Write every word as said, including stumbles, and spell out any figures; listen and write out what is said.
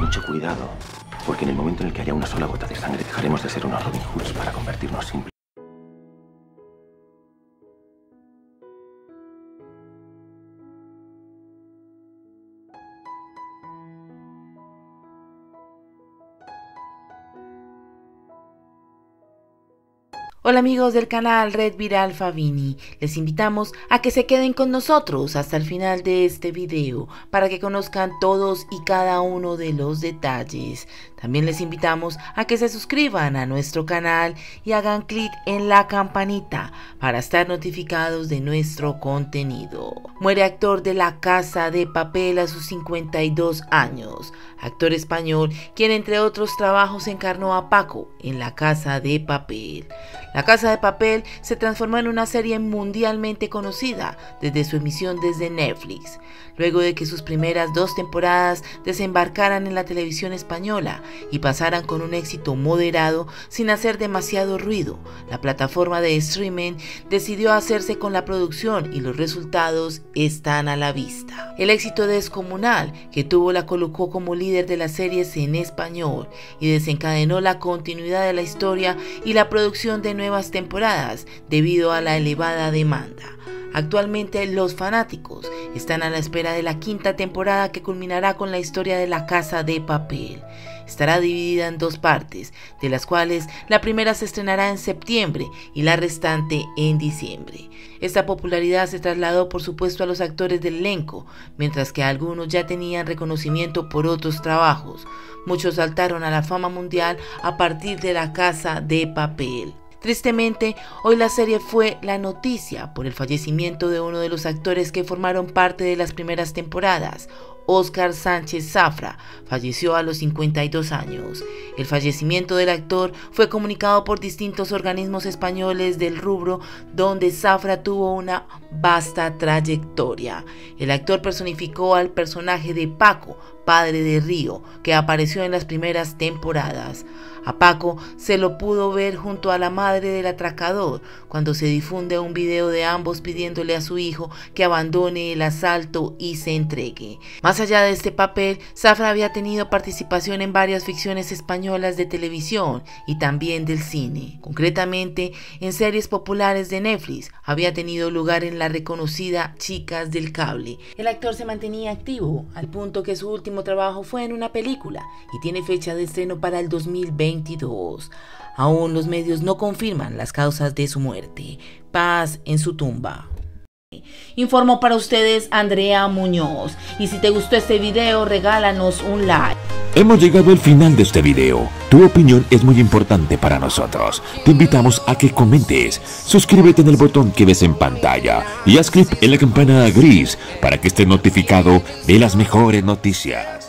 mucho cuidado, porque en el momento en el que haya una sola gota de sangre dejaremos de ser unos Robin Hoods para convertirnos simplemente. Hola amigos del canal Red Viral Favini, les invitamos a que se queden con nosotros hasta el final de este video para que conozcan todos y cada uno de los detalles. También les invitamos a que se suscriban a nuestro canal y hagan clic en la campanita para estar notificados de nuestro contenido. Muere actor de La Casa de Papel a sus cincuenta y dos años, actor español quien entre otros trabajos encarnó a Paco en La Casa de Papel. La Casa de Papel se transformó en una serie mundialmente conocida desde su emisión desde Netflix, luego de que sus primeras dos temporadas desembarcaran en la televisión española y pasaran con un éxito moderado sin hacer demasiado ruido. La plataforma de streaming decidió hacerse con la producción y los resultados están a la vista. El éxito descomunal que tuvo la colocó como líder de las series en español y desencadenó la continuidad de la historia y la producción de nuevas temporadas debido a la elevada demanda. Actualmente los fanáticos están a la espera de la quinta temporada que culminará con la historia de La Casa de Papel. Estará dividida en dos partes, de las cuales la primera se estrenará en septiembre y la restante en diciembre. Esta popularidad se trasladó por supuesto a los actores del elenco, mientras que algunos ya tenían reconocimiento por otros trabajos. Muchos saltaron a la fama mundial a partir de La Casa de Papel. Tristemente, hoy la serie fue la noticia por el fallecimiento de uno de los actores que formaron parte de las primeras temporadas. Óscar Sánchez Zafra falleció a los cincuenta y dos años. El fallecimiento del actor fue comunicado por distintos organismos españoles del rubro, donde Zafra tuvo una vasta trayectoria. El actor personificó al personaje de Paco, padre de Río, que apareció en las primeras temporadas. A Paco se lo pudo ver junto a la madre del atracador cuando se difunde un video de ambos pidiéndole a su hijo que abandone el asalto y se entregue. Más allá de este papel, Zafra había tenido participación en varias ficciones españolas de televisión y también del cine. Concretamente, en series populares de Netflix, había tenido lugar en la reconocida Chicas del Cable. El actor se mantenía activo, al punto que su último trabajo fue en una película y tiene fecha de estreno para el dos mil veintidós. Aún los medios no confirman las causas de su muerte. Paz en su tumba. Informó para ustedes Andrea Muñoz, y si te gustó este video regálanos un like. Hemos llegado al final de este video. Tu opinión es muy importante para nosotros. Te invitamos a que comentes, suscríbete en el botón que ves en pantalla y haz clic en la campana gris para que estés notificado de las mejores noticias.